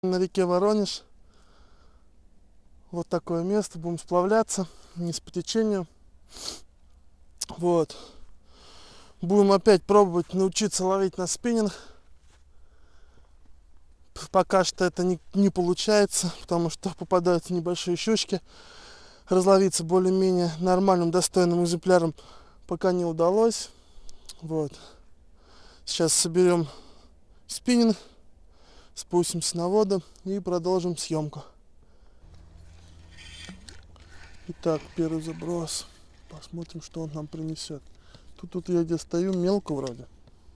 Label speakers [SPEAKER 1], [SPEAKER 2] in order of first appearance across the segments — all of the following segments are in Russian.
[SPEAKER 1] На реке Воронеж. Вот такое место. Будем сплавляться вниз по течению. Вот. Будем опять пробовать научиться ловить на спиннинг. Пока что это не получается, потому что попадаются небольшие щучки. Разловиться более-менее нормальным, достойным экземпляром пока не удалось. Вот. Сейчас соберем спиннинг, спустимся на воду и продолжим съемку. Итак, первый заброс. Посмотрим, что он нам принесет. Тут я где стою, мелко вроде.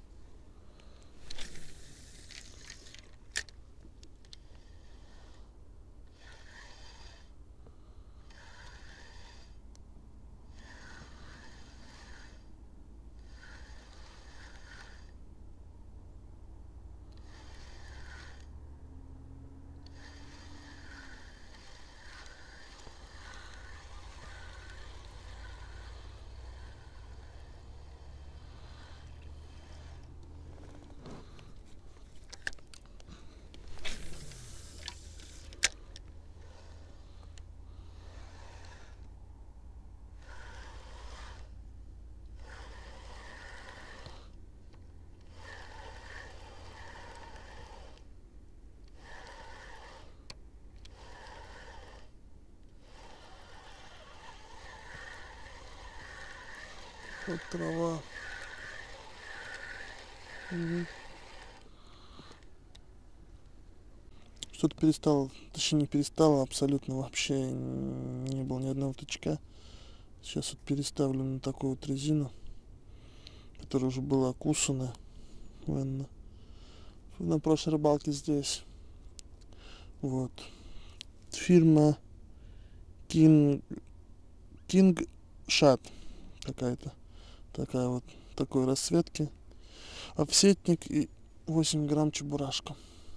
[SPEAKER 1] Вот трава. Что-то перестало, точнее не перестало, абсолютно вообще не было ни одного тычка. Сейчас вот переставлю на такую вот резину, которая уже была окусана. На прошлой рыбалке здесь. Вот. Фирма King Shot какая-то. Такая вот, такой расцветки. Офсетник и 8 грамм чебурашка.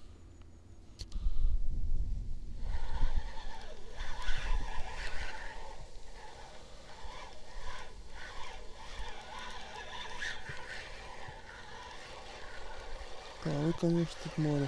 [SPEAKER 1] Вы, конечно, тут море.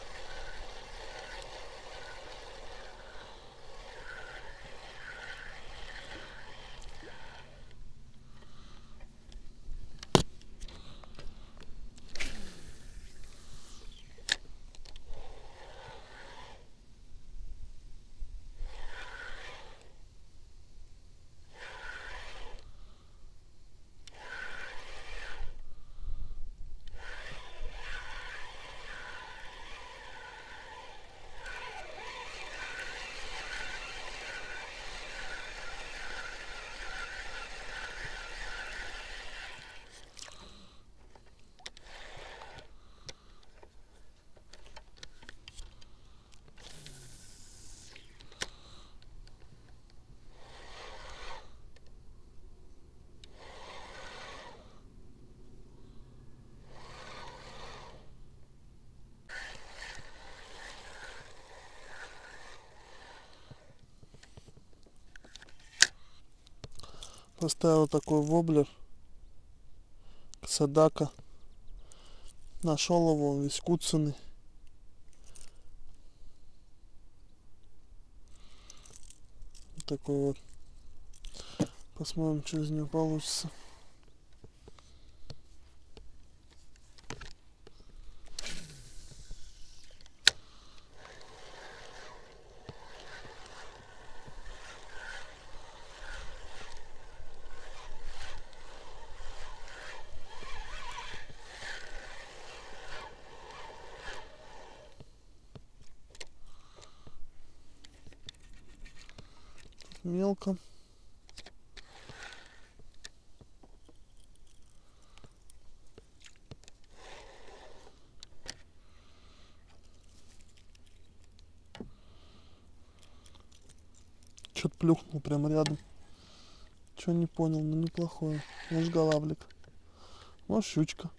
[SPEAKER 1] Поставил такой воблер Садака. Нашел его, он весь куцанный. Такой вот. Посмотрим, что из него получится. Мелко. Что-то плюхнул прямо рядом. Чё не понял, но неплохое. Может, голавлик. Может, щучка.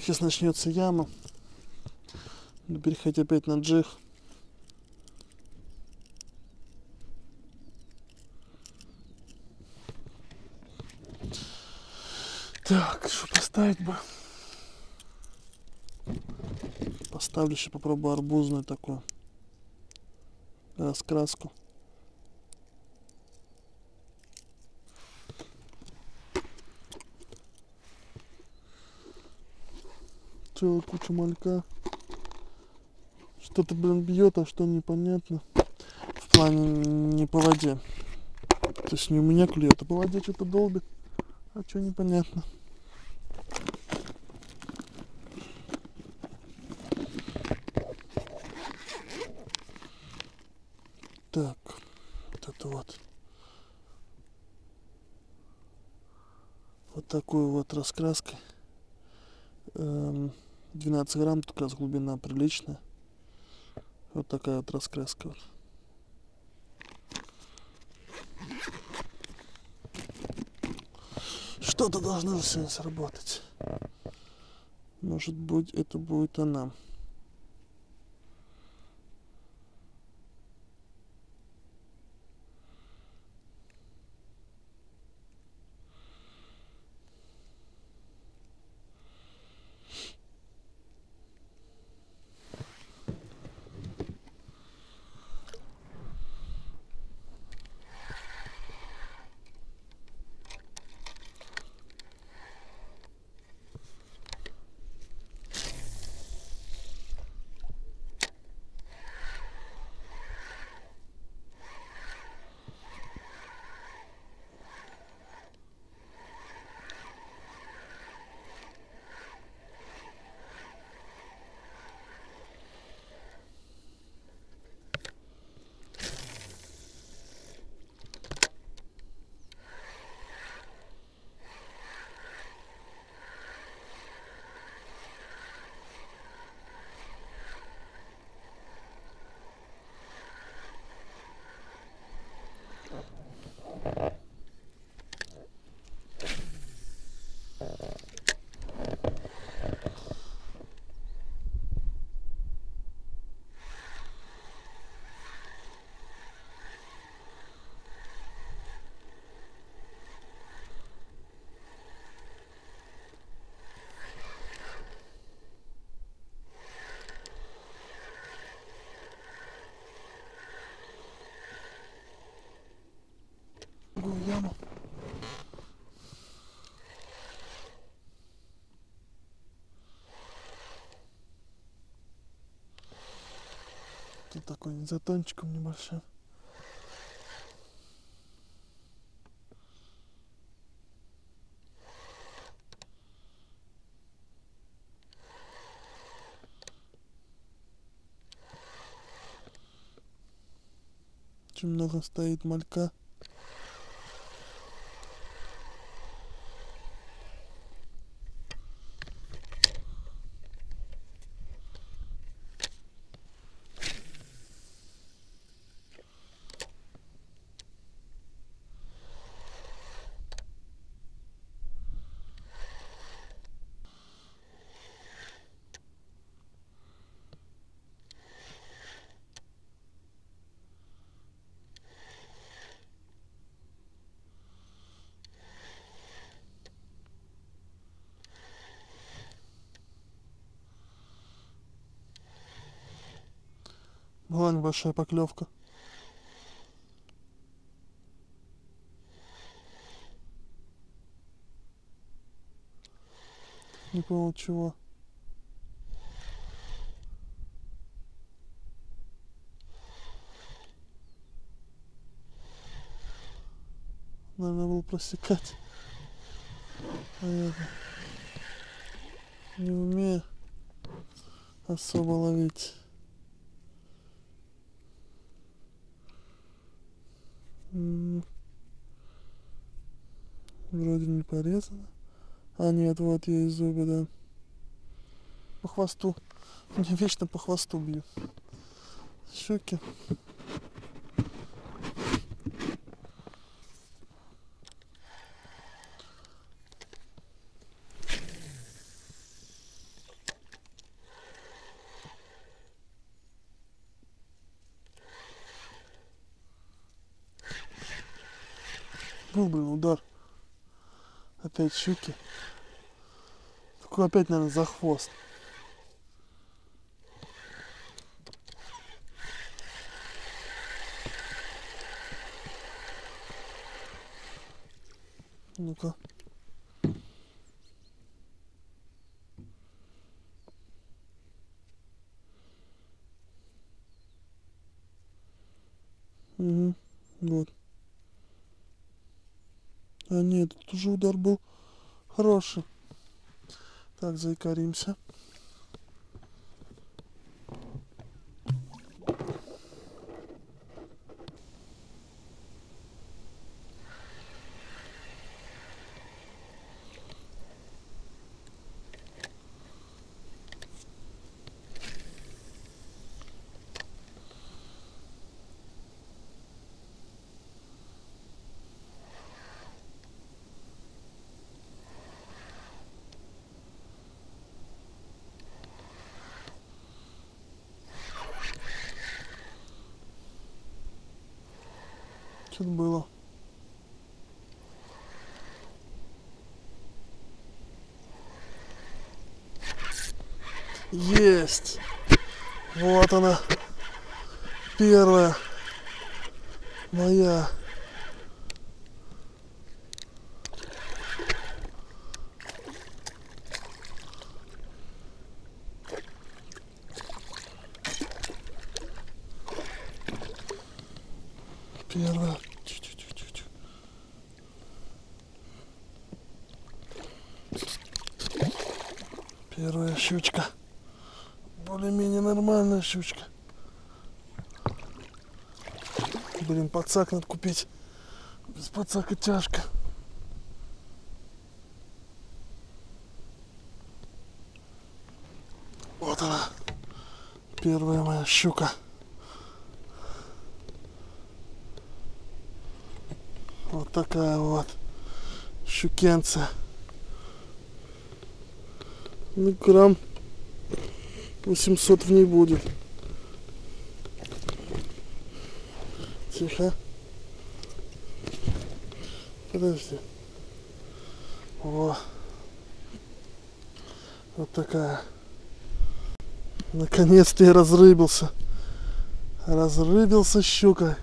[SPEAKER 1] Сейчас начнется яма. Буду переходить опять на джиг. Так, что поставить бы? Поставлю еще, попробую арбузную такую раскраску. Целая куча малька. Что-то, блин, бьет, а что непонятно. В плане не по воде. То есть не у меня клюет, а по воде что-то долбит. А что непонятно. Так, вот это вот. Вот такой вот раскраской. 12 грамм, как раз глубина приличная. Вот такая вот раскраска. Вот. Что-то должно же сегодня сработать. Может быть, это будет она. Яму. Тут такой затончиком небольшим. Очень много стоит малька. Была небольшая поклевка. Не понял чего. Наверное, было просекать. А я не умею особо ловить. Вроде не порезано. А нет, вот есть зубы, да. По хвосту. Мне вечно по хвосту бьют. Щуки. Был, блин, удар. Опять щуки. Такой опять, наверное, за хвост. Ну-ка. Угу. Вот. А нет, тут уже удар был хороший. Так, заикаримся. Что-то было. Есть! Вот она. Первая. Моя. Первая. Чу-чу-чу-чу-чу. Первая щучка. Более-менее нормальная щучка. Блин, подсак надо купить. Без подсака тяжко. Вот она. Первая моя щука. Вот такая вот щукенция. Ну, грамм 800 в ней будет. Тихо. Подожди. Во. Вот такая. Наконец-то я разрыбился. Разрыбился щукой.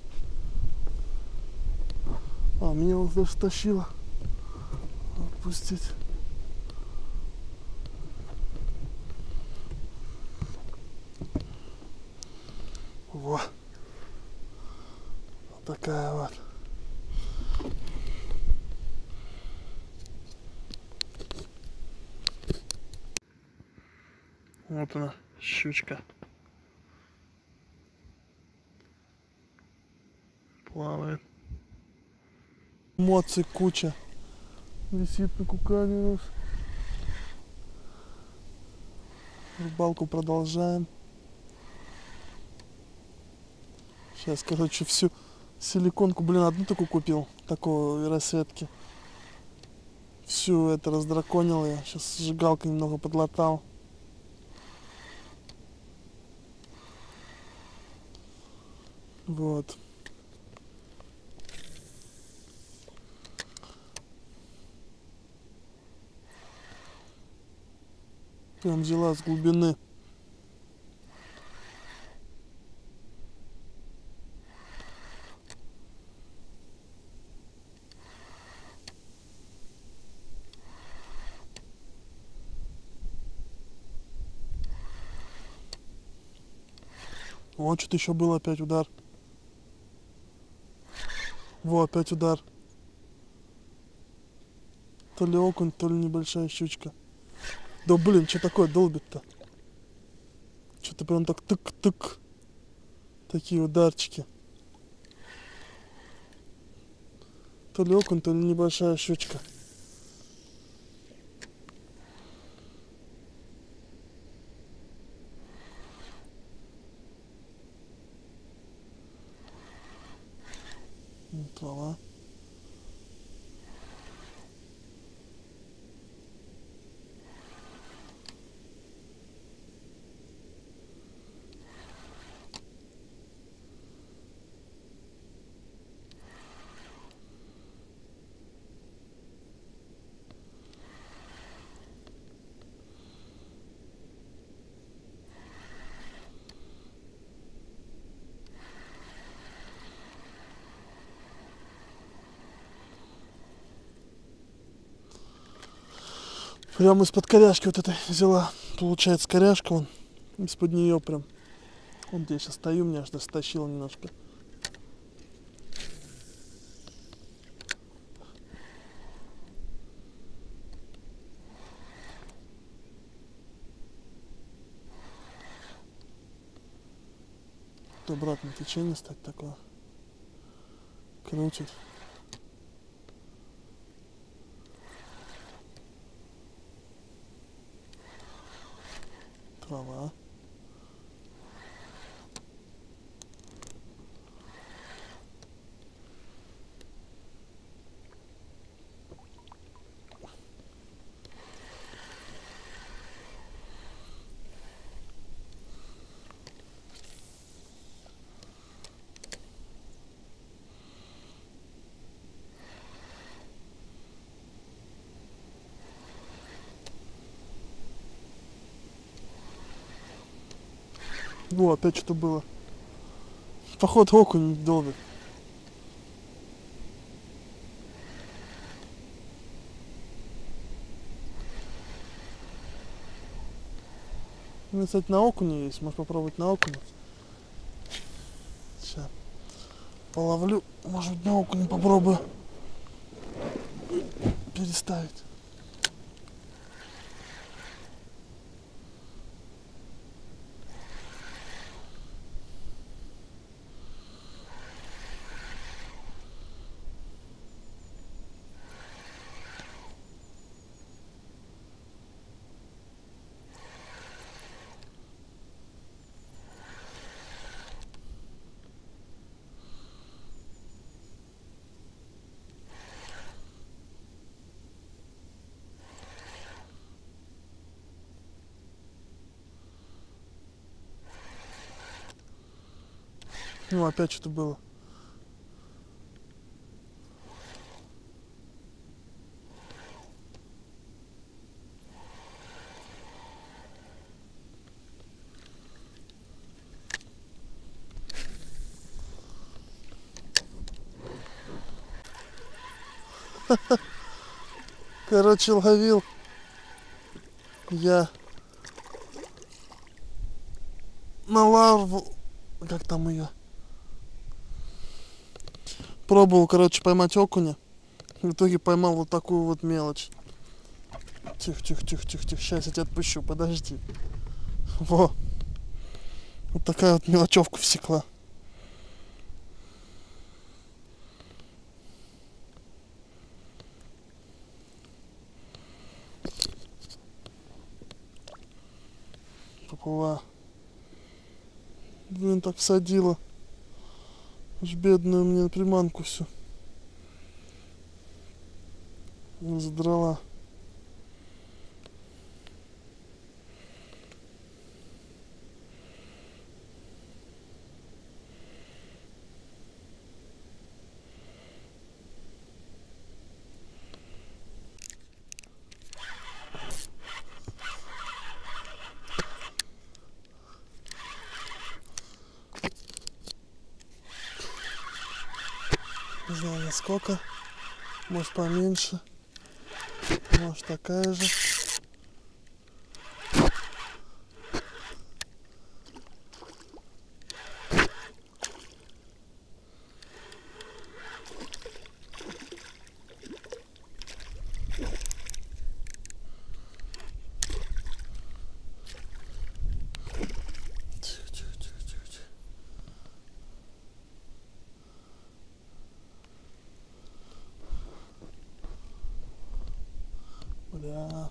[SPEAKER 1] А, меня вот даже тащило. Отпустить. Во. Вот такая вот. Вот она, щучка. Плавает. Эмоций куча. Висит на кукане у нас. Рыбалку продолжаем. Сейчас, короче, всю силиконку, блин, одну такую купил, такого рассветки. Всю это раздраконил я. Сейчас сжигалкой немного подлатал. Вот. Прям взяла с глубины. Вот что-то еще было, опять удар. Во, опять удар. То ли окунь, то ли небольшая щучка. Да блин, что такое долбит-то? Что-то прям так тык-тык. Такие ударчики. То ли окунь, то ли небольшая щучка. Плава. Прям из-под коряшки вот этой взяла. Получается, коряшка вон. Из-под нее прям. Вот где я сейчас стою, меня аж даже стащило немножко. Обратное течение, кстати, такое. Крутит. Трава. Во, опять что-то было. Походу окунь долбит. У меня, кстати, на окуне есть. Можешь попробовать на окуне. Сейчас половлю. Может быть, на окуне попробую переставить. Ну, опять что-то было. Короче, ловил я на ларву. Как там ее? Пробовал, короче, поймать окуня. В итоге поймал вот такую вот мелочь. Тихо, тихо, тихо, тихо, тихо. Сейчас я тебя отпущу, подожди. Во. Вот такая вот мелочевка всекла. Поплыла. Блин, так всадила. Аж бедную мне приманку всю. Задрала. Не знаю насколько. Может поменьше. Может такая же. Тихо, тихо, тихо, тихо, тихо. Бля.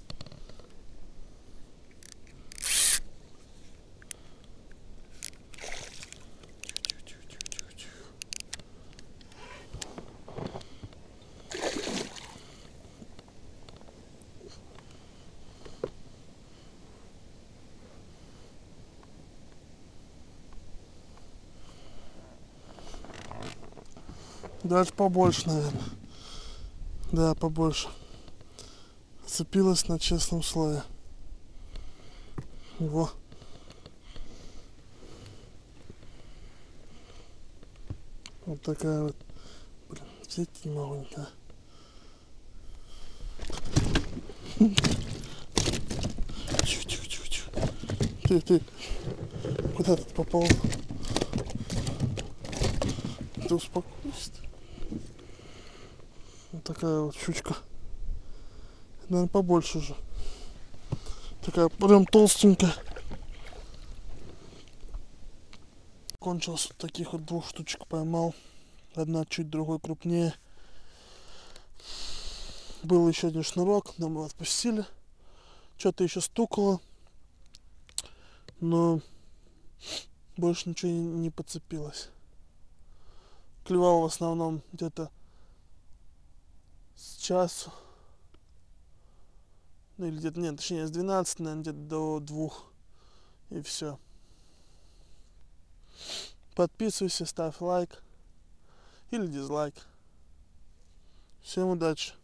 [SPEAKER 1] Даже побольше, наверное. Да, побольше. Цепилась на честном слове. Во. Вот такая вот. Блин, взять не могу никак. Ты. Куда ты попал? Ты успокойся. Вот такая вот щучка. Наверное, побольше же. Такая прям толстенькая. Кончилось вот таких вот 2 штучек поймал. Одна чуть, другой крупнее. Был еще один шнурок, но мы отпустили. Что-то еще стукало. Но больше ничего не подцепилось. Клевал в основном где-то с часу. Ну или где-то, нет, точнее с 12, наверное, где-то до 2. И все. Подписывайся, ставь лайк или дизлайк. Всем удачи!